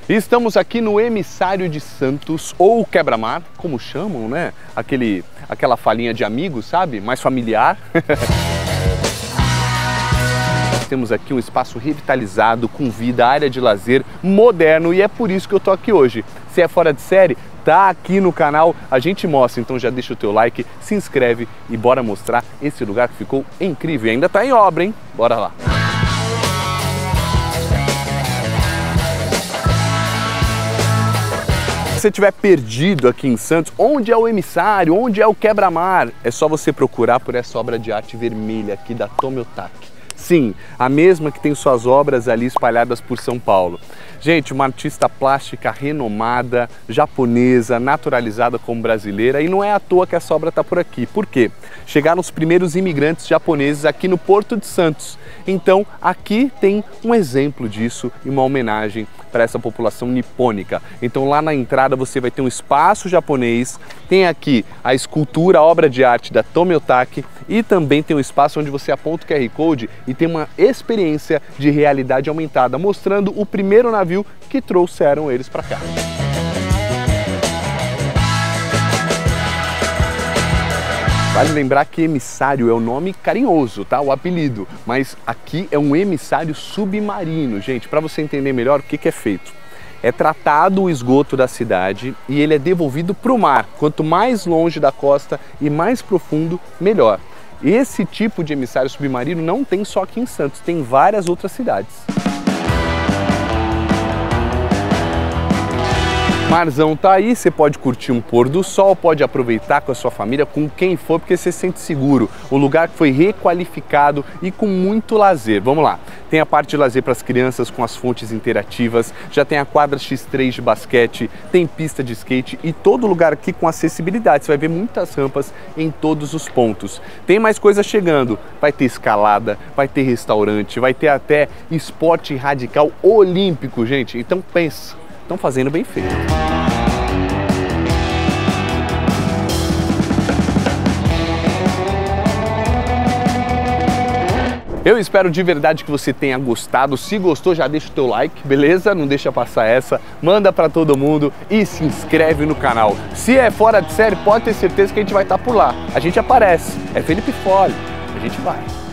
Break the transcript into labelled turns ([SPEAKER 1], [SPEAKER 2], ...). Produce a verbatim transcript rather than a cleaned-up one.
[SPEAKER 1] Estamos aqui no Emissário de Santos, ou Quebra-Mar, como chamam, né? Aquele, aquela falinha de amigos, sabe? Mais familiar. Temos aqui um espaço revitalizado, com vida, área de lazer, moderno, e é por isso que eu tô aqui hoje. Se é fora de série, tá aqui no canal, a gente mostra, então já deixa o teu like, se inscreve e bora mostrar esse lugar que ficou incrível. E ainda tá em obra, hein? Bora lá! Se você estiver perdido aqui em Santos, onde é o Emissário, onde é o Quebra-Mar? É só você procurar por essa obra de arte vermelha aqui da Tomiotaki. Sim, a mesma que tem suas obras ali espalhadas por São Paulo. Gente, uma artista plástica renomada, japonesa, naturalizada como brasileira, e não é à toa que essa obra está por aqui. Por quê? Chegaram os primeiros imigrantes japoneses aqui no Porto de Santos. Então, aqui tem um exemplo disso e uma homenagem para essa população nipônica. Então, lá na entrada você vai ter um espaço japonês, tem aqui a escultura, a obra de arte da Tomiotaki, e também tem um espaço onde você aponta o Q R Code e tem uma experiência de realidade aumentada, mostrando o primeiro navio que trouxeram eles para cá. Vale lembrar que emissário é o nome carinhoso, tá? O apelido, mas aqui é um emissário submarino, gente, para você entender melhor o que que é feito. É tratado o esgoto da cidade e ele é devolvido para o mar. Quanto mais longe da costa e mais profundo, melhor. Esse tipo de emissário submarino não tem só aqui em Santos, tem em várias outras cidades. Marzão tá aí, você pode curtir um pôr do sol, pode aproveitar com a sua família, com quem for, porque você se sente seguro. O lugar foi requalificado e com muito lazer. Vamos lá, tem a parte de lazer para as crianças com as fontes interativas, já tem a quadra X três de basquete, tem pista de skate e todo lugar aqui com acessibilidade. Você vai ver muitas rampas em todos os pontos. Tem mais coisa chegando, vai ter escalada, vai ter restaurante, vai ter até esporte radical olímpico, gente. Então pensa. Estão fazendo bem feito. Eu espero de verdade que você tenha gostado. Se gostou, já deixa o teu like, beleza? Não deixa passar essa. Manda pra todo mundo e se inscreve no canal. Se é fora de série, pode ter certeza que a gente vai estar por lá. A gente aparece. É Felipe Fole. A gente vai.